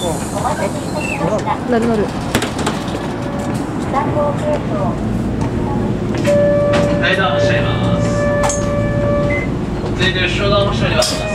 乗る乗る。 階段をしております。続いて後ろ側もしております。